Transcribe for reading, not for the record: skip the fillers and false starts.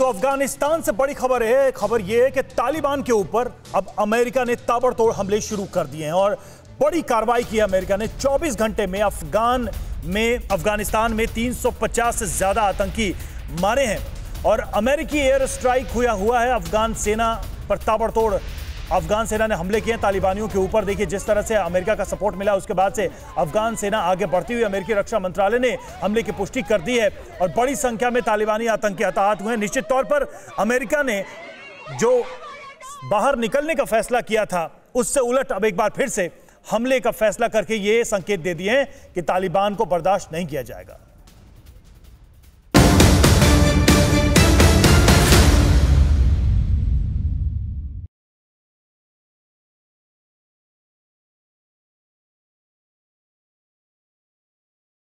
तो अफगानिस्तान से बड़ी खबर है। खबर यह है कि तालिबान के ऊपर अब अमेरिका ने ताबड़तोड़ हमले शुरू कर दिए हैं और बड़ी कार्रवाई की है अमेरिका ने। 24 घंटे में अफगानिस्तान में 350 से ज्यादा आतंकी मारे हैं और अमेरिकी एयर स्ट्राइक हुआ है अफगान सेना पर। ताबड़तोड़ अफगान सेना ने हमले किए तालिबानियों के ऊपर। देखिए जिस तरह से अमेरिका का सपोर्ट मिला उसके बाद से अफगान सेना आगे बढ़ती हुई। अमेरिकी रक्षा मंत्रालय ने हमले की पुष्टि कर दी है और बड़ी संख्या में तालिबानी आतंकी हताहत हुए हैं। निश्चित तौर पर अमेरिका ने जो बाहर निकलने का फैसला किया था उससे उलट अब एक बार फिर से हमले का फैसला करके ये संकेत दे दिए हैं कि तालिबान को बर्दाश्त नहीं किया जाएगा।